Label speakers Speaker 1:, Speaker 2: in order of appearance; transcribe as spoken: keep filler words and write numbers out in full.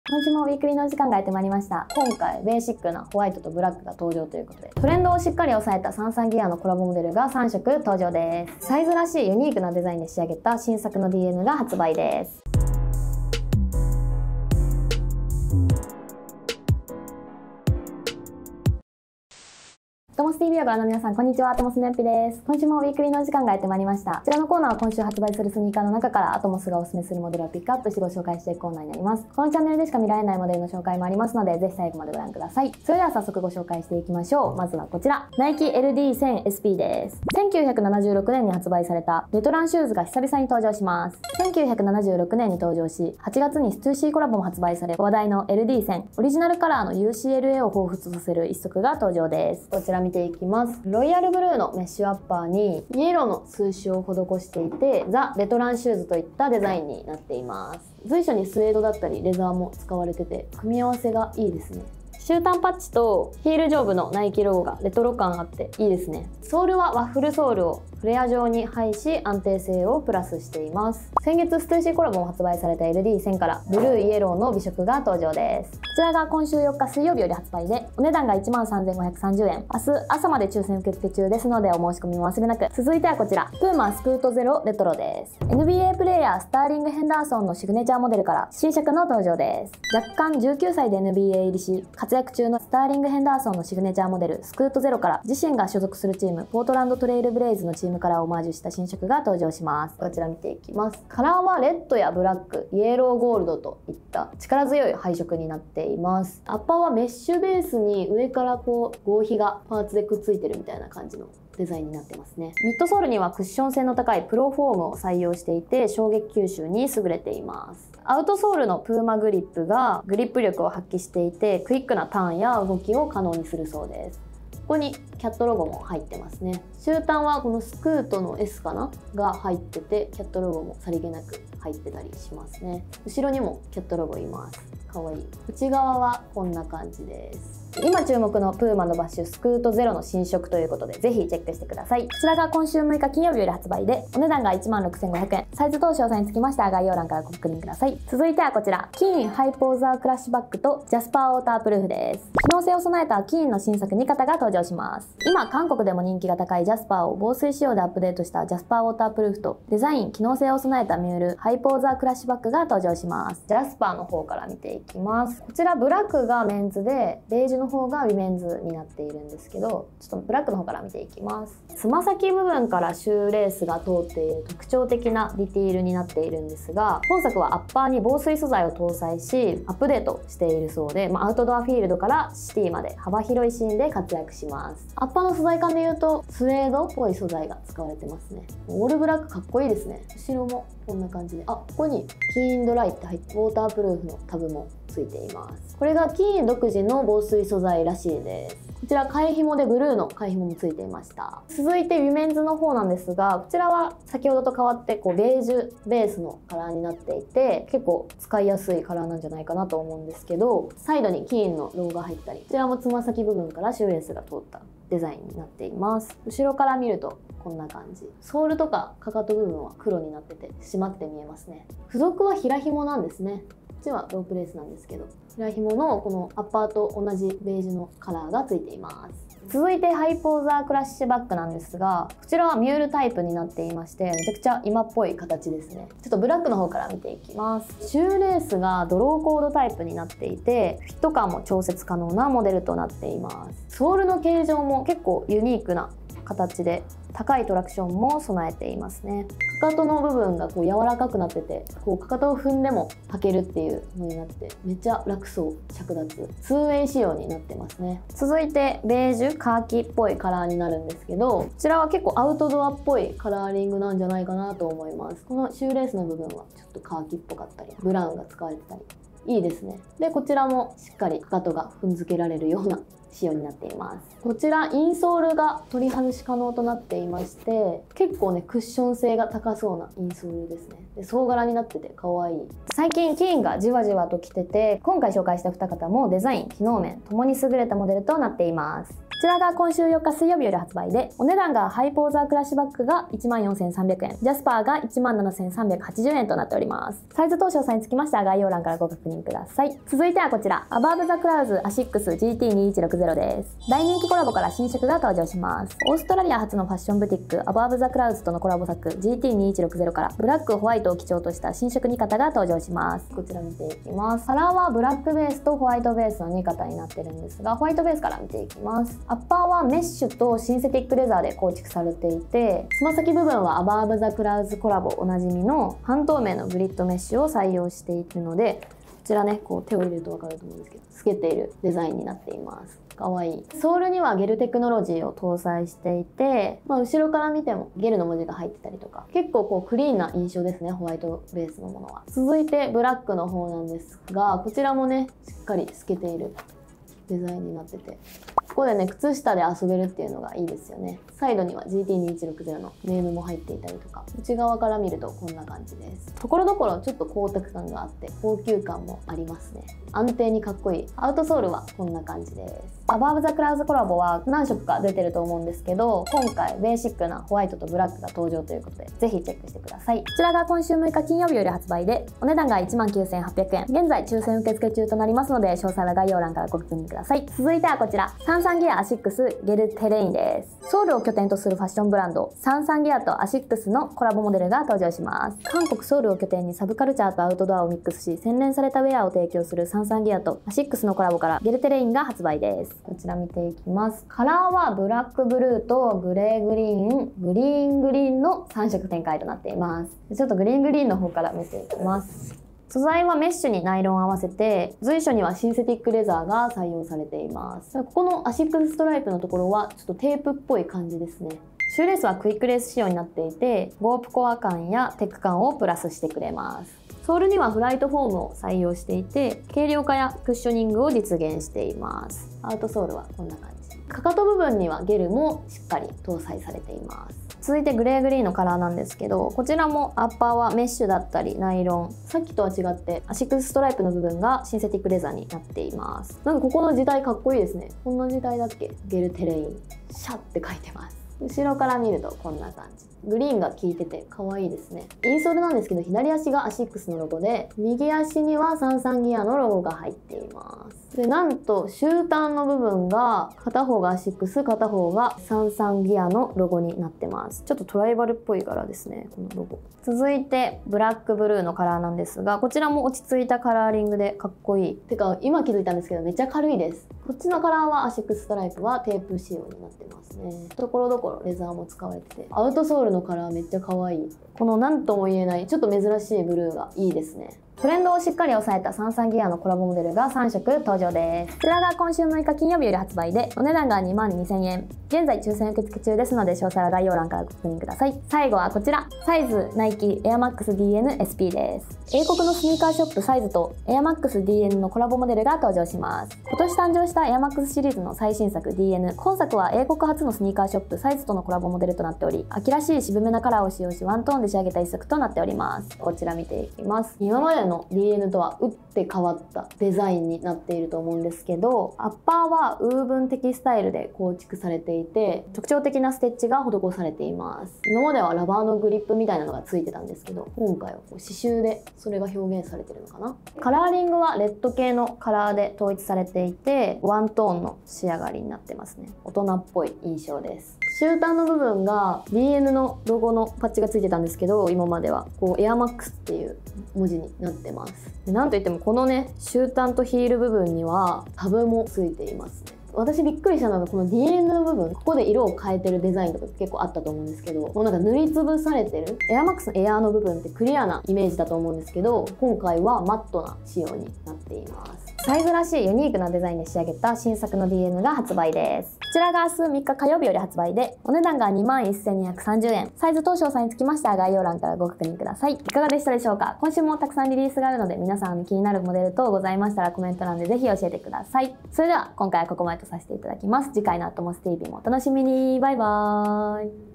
Speaker 1: 今週もウィークリーの時間がやってまいりました。今回ベーシックなホワイトとブラックが登場ということで、トレンドをしっかり抑えたサンサンギアのコラボモデルがさんしょく登場です。サイズらしいユニークなデザインで仕上げた新作の ディーエム が発売です。トモス ティーブイ をご覧の皆さん、こんにちは。トモスのよっぴです。今週もウィークリーの時間がやってまいりました。こちらのコーナーは今週発売するスニーカーの中からアトモスがおすすめするモデルをピックアップしてご紹介していくコーナーになります。このチャンネルでしか見られないモデルの紹介もありますので、ぜひ最後までご覧ください。それでは早速ご紹介していきましょう。まずはこちら。ナイキ エルディーせんエスピー です。せんきゅうひゃくななじゅうろくねんに発売されたレトランシューズが久々に登場します。せんきゅうひゃくななじゅうろくねんに登場し、はちがつにスツーシーコラボも発売され、話題の エルディーせん、オリジナルカラーの ユーシーエルエー を彷彿させる一足が登場です。こちら見ていきます。ロイヤルブルーのメッシュアッパーにイエローの数詞を施していて、ザ・レトランシューズといったデザインになっています。随所にスウェードだったりレザーも使われてて、組み合わせがいいですね。終端パッチとヒール上部のナイキロゴがレトロ感あっていいですね。ソールはワッフルソールをフレア状に配し、安定性をプラスしています。先月スツーシーコラボも発売された エルディーせん からブルーイエローの美色が登場です。こちらが今週よっか水曜日より発売で、お値段が いちまんさんぜんごひゃくさんじゅうえん。明日朝まで抽選受付中ですのでお申し込みも忘れなく。続いてはこちら、プーマスクートゼロレトロです。エヌビーエー プレイヤースターリング・ヘンダーソンのシグネチャーモデルから新色の登場です。若干じゅうきゅうさいで エヌビーエー 入りし、活躍中のスターリング・ヘンダーソンのシグネチャーモデルスクートゼロから自身が所属するチームポートランドトレイルブレイズのチームカラーをオマージュした新色が登場します。こちら見ていきます。カラーはレッドやブラック、イエローゴールドといった力強い配色になっています。アッパーはメッシュベースに上からこう合皮がパーツでくっついてるみたいな感じのデザインになってますね。ミッドソールにはクッション性の高いプロフォームを採用していて、衝撃吸収に優れています。アウトソールのプーマグリップがグリップ力を発揮していて、クイックなターンや動きを可能にするそうです。ここにキャットロゴも入ってますね。終端はこのスクートの エス かなが入ってて、キャットロゴもさりげなく入ってたりしますね。後ろにもキャットロゴいます。かわいい。内側はこんな感じです。今注目のプーマのバッシュスクートゼロの新色ということで、ぜひチェックしてください。こちらが今週むいか金曜日より発売で、お値段が いちまんろくせんごひゃくえん。サイズ等詳細につきましては概要欄からご確認ください。続いてはこちら、キーンハイポーザークラッシュバックとジャスパーウォータープルーフです。機能性を備えたキーンの新作に型が登場します。今韓国でも人気が高いジャスパーを防水仕様でアップデートしたジャスパーウォータープルーフと、デザイン機能性を備えたミュールハイポーザークラッシュバックが登場します。ジャスパーの方から見ていきます。こちらブラックがメンズで、ベージュの方がウィメンズになっているんですけど、ちょっとブラックの方から見ていきます。つま先部分からシューレースが通っている特徴的なディティールになっているんですが、本作はアッパーに防水素材を搭載しアップデートしているそうで、まあ、アウトドアフィールドからシティまで幅広いシーンで活躍します。アッパーの素材感でいうとスウェードっぽい素材が使われてますね。オールブラックかっこいいですね。後ろもこんな感じで、あ、ここにキーンドライって入ってウォータープルーフのタブもついています。これがキーン独自の防水素材らしいです。こちら替え紐でブルーの替え紐もついていました。続いてウィメンズの方なんですが、こちらは先ほどと変わってこうベージュベースのカラーになっていて、結構使いやすいカラーなんじゃないかなと思うんですけど、サイドにキーンのロゴが入ったり、こちらもつま先部分からシューレースが通ったデザインになっています。後ろから見るとこんな感じ。ソールとかかかと部分は黒になってて締まって見えますね。付属は平紐なんですね。こっちはロープレースなんですけど、平紐のこのアッパーと同じベージュのカラーがついています。続いてハイポーザークラッシュバックなんですが、こちらはミュールタイプになっていまして、めちゃくちゃ今っぽい形ですね。ちょっとブラックの方から見ていきます。シューレースがドローコードタイプになっていて、フィット感も調節可能なモデルとなっています。ソールの形状も結構ユニークな形で、高いトラクションも備えていますね。かかとの部分がこう柔らかくなってて、こうかかとを踏んでも履けるっていうのになって、めっちゃ楽そう、着脱。ツーウェイ仕様になってますね。続いてベージュカーキっぽいカラーになるんですけど、こちらは結構アウトドアっぽいカラーリングなんじゃないかなと思います。このシューレースの部分はちょっとカーキっぽかったり、ブラウンが使われてたり。いいですね。で、こちらもしっかりかかとが踏んづけられるような仕様になっています。こちらインソールが取り外し可能となっていまして、結構ねクッション性が高そうなインソールですね。で総柄になってて可愛い。最近キーンがじわじわと来てて、今回紹介した二方もデザイン機能面ともに優れたモデルとなっています。こちらが今週よっか水曜日より発売で、お値段がハイポーザークラッシュバッグが いちまんよんせんさんびゃくえん、ジャスパーが いちまんななせんさんびゃくはちじゅうえんとなっております。サイズ等詳細につきましては概要欄からご確認ください。続いてはこちら、アバーブザクラウズアシックス ジーティーにいちろくゼロ です。大人気コラボから新色が登場します。オーストラリア発のファッションブティックアバーブザクラウズとのコラボ作 ジーティーにいちろくゼロ からブラックホワイトを基調とした新色に型が登場します。こちら見ていきます。カラーはブラックベースとホワイトベースのに型になってるんですが、ホワイトベースから見ていきます。アッパーはメッシュとシンセティックレザーで構築されていて、つま先部分はアバーブザクラウズコラボおなじみの半透明のグリッドメッシュを採用しているので、こちらねこう手を入れると分かると思うんですけど、透けているデザインになっています。かわいい。ソールにはゲルテクノロジーを搭載していて、まあ、後ろから見てもゲルの文字が入ってたりとか、結構こうクリーンな印象ですね、ホワイトベースのものは。続いてブラックの方なんですが、こちらもねしっかり透けているデザインになってて、ここでね靴下で遊べるっていうのがいいですよね。サイドには ジーティーにいちろくゼロ のネームも入っていたりとか、内側から見るとこんな感じです。ところどころちょっと光沢感があって高級感もありますね。安定にかっこいい。アウトソールはこんな感じです。アバーブザクラウズコラボは何色か出てると思うんですけど、今回ベーシックなホワイトとブラックが登場ということで、ぜひチェックしてください。こちらが今週むいか金曜日より発売で、お値段が いちまんきゅうせんはっぴゃくえん、現在抽選受付中となりますので、詳細は概要欄からご確認ください。続いてはこちら、サンサンギアアシックスゲルテレインです。ソウルを拠点とするファッションブランドサンサンギアとアシックスのコラボモデルが登場します。韓国ソウルを拠点にサブカルチャーとアウトドアをミックスし、洗練されたウェアを提供するサンサンギアとアシックスのコラボからゲルテレインが発売です。こちら見ていきます。カラーはブラックブルーとグレーグリーン、グリーングリーンのさん色展開となっています。ちょっとグリーングリーンの方から見ていきます。素材はメッシュにナイロンを合わせて、随所にはシンセティックレザーが採用されています。ここのアシックスストライプのところはちょっとテープっぽい感じですね。シューレースはクイックレース仕様になっていて、ゴープコア感やテック感をプラスしてくれます。ソールにはフライトフォームを採用していて、軽量化やクッショニングを実現しています。アウトソールはこんな感じ。かかと部分にはゲルもしっかり搭載されています。続いてグレーグリーンのカラーなんですけど、こちらもアッパーはメッシュだったりナイロン、さっきとは違ってアシックスストライプの部分がシンセティックレザーになっています。なんかここの字体かっこいいですね。こんな字体だっけ？ゲルテレインシャって書いてます。後ろから見るとこんな感じ。グリーンが効いてて可愛いですね。インソールなんですけど、左足がアシックスのロゴで、右足にはサンサンギアのロゴが入っています。で、なんと終端の部分が片方がアシックス、片方がサンサンギアのロゴになってます。ちょっとトライバルっぽい柄ですね、このロゴ。続いてブラックブルーのカラーなんですが、こちらも落ち着いたカラーリングでかっこいい。てか今気づいたんですけど、めっちゃ軽いです。こっちのカラーはアシックスストライプはテープ仕様になってますね。ところどころレザーも使われてて、アウトソールのカラーめっちゃ可愛い。この何とも言えないちょっと珍しいブルーがいいですね。トレンドをしっかり抑えたサンサンギアのコラボモデルがさん色登場です。こちらが今週むいか金曜日より発売で、お値段がにまんにせんえん。現在抽選受付中ですので、詳細は概要欄からご確認ください。最後はこちら、サイズナイキエアマックス ディーエヌエスピー です。英国のスニーカーショップサイズとエアマックス ディーエヌ のコラボモデルが登場します。今年誕生したエアマックスシリーズの最新作 ディーエヌ。今作は英国初のスニーカーショップサイズとのコラボモデルとなっており、秋らしい渋めなカラーを使用し、ワントーンで仕上げた一足となっております。こちら見ていきます。今までの ディーエヌ とは打って変わったデザインになっていると思うんですけど、アッパーはウーブン的スタイルで構築されていて、特徴的なステッチが施されています。今まではラバーのグリップみたいなのがついてたんですけど、今回はこう刺繍でそれが表現されてるのかな。カラーリングはレッド系のカラーで統一されていて、ワントーンの仕上がりになってますね。大人っぽい印象です。終端の部分が ディーエヌ のロゴのパッチがついてたんですけど、今まではこうエアマックスっていう文字になってます。でなんといってもこのね終端とヒール部分にはタブもついていますね。私びっくりしたのがこの ディーエヌ の部分、ここで色を変えてるデザインとか結構あったと思うんですけど、もうなんか塗りつぶされてる。エアマックスのエアーの部分ってクリアなイメージだと思うんですけど、今回はマットな仕様になっています。 サイズらしいユニークなデザインで仕上げた新作の ディーエム が発売です。こちらが明日みっか火曜日より発売で、お値段が にまんせんにひゃくさんじゅうえん。サイズと詳細につきましては概要欄からご確認ください。いかがでしたでしょうか？今週もたくさんリリースがあるので、皆さん気になるモデル等ございましたらコメント欄でぜひ教えてください。それでは今回はここまでとさせていただきます。次回のアトモス ティーブイ もお楽しみに。バイバーイ。